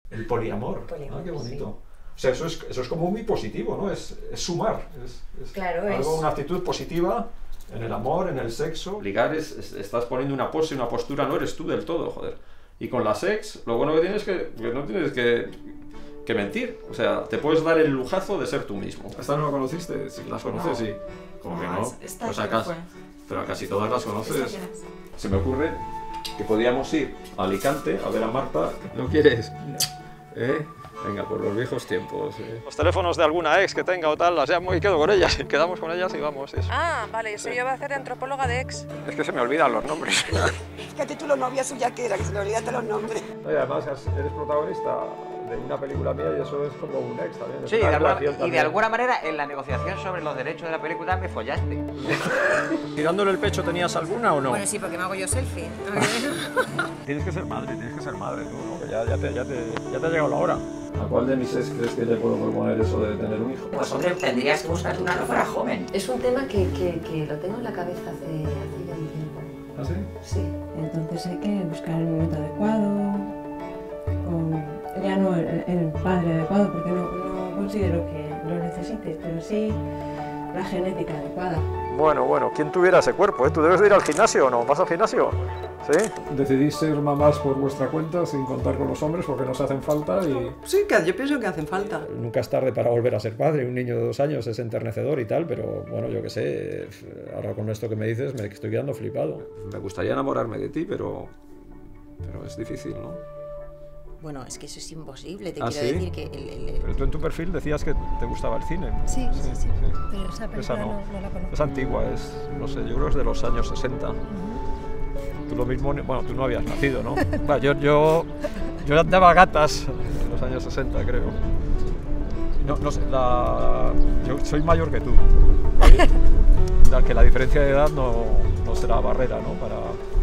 El poliamor. Ah, qué bonito. Sí. O sea, eso es como muy positivo, ¿no? Es sumar. Claro, una actitud positiva en el amor, en el sexo. Ligar estás poniendo una pose, una postura, no eres tú del todo, joder. Y con la sex, lo bueno que tienes es que no tienes que mentir. O sea, te puedes dar el lujazo de ser tú mismo. ¿Esta no la conociste? Si las conoces, sí. ¿Cómo que no? Pues acaso. Pero a casi todas las conoces. Se me ocurre que podíamos ir a Alicante a ver a Marta. ¿No quieres? Venga, por los viejos tiempos. Los teléfonos de alguna ex que tenga o tal, las llamo y quedo con ellas. Quedamos con ellas y vamos. Eso. Ah, vale, eso yo voy a hacer de antropóloga de ex. Es que se me olvidan los nombres. Es que a título novia suya que era, que se me olvidaste los nombres. No, y además eres protagonista de una película mía y eso es como un ex también. Sí, y de alguna manera en la negociación sobre los derechos de la película me follaste. ¿Tirándole el pecho tenías alguna o no? Bueno, sí, porque me hago yo selfie. Tienes que ser madre tú, ¿no? Que ya te ha llegado la hora. ¿A cuál de mis ex crees que le puedo proponer eso de tener un hijo? Pues hombre, tendrías que buscar una que fuera joven. Es un tema que lo tengo en la cabeza hace ya un tiempo. ¿Ah, sí? Sí. Entonces hay que buscar el momento adecuado, ya no el padre adecuado, porque no considero que lo necesites, pero sí la genética adecuada. Bueno, ¿quién tuviera ese cuerpo? ¿Eh? ¿Tú debes de ir al gimnasio o no? ¿Vas al gimnasio? ¿Sí? Decidís ser mamás por vuestra cuenta sin contar con los hombres porque nos hacen falta y... Sí, yo pienso que hacen falta. Nunca es tarde para volver a ser padre. Un niño de 2 años es enternecedor y tal, pero bueno, yo qué sé, ahora con esto que me dices me estoy quedando flipado. Me gustaría enamorarme de ti, pero es difícil, ¿no? Bueno, es que eso es imposible, te ¿Ah, quiero sí? decir que... Pero tú en tu perfil decías que te gustaba el cine. Sí. Pero esa película no la conozco. Es antigua, no sé, yo creo que es de los años 60. Tú lo mismo, bueno, tú no habías nacido, ¿no? Bueno, yo daba gatas en los años 60, creo. No sé, yo soy mayor que tú. Que la diferencia de edad no será barrera, ¿no? Para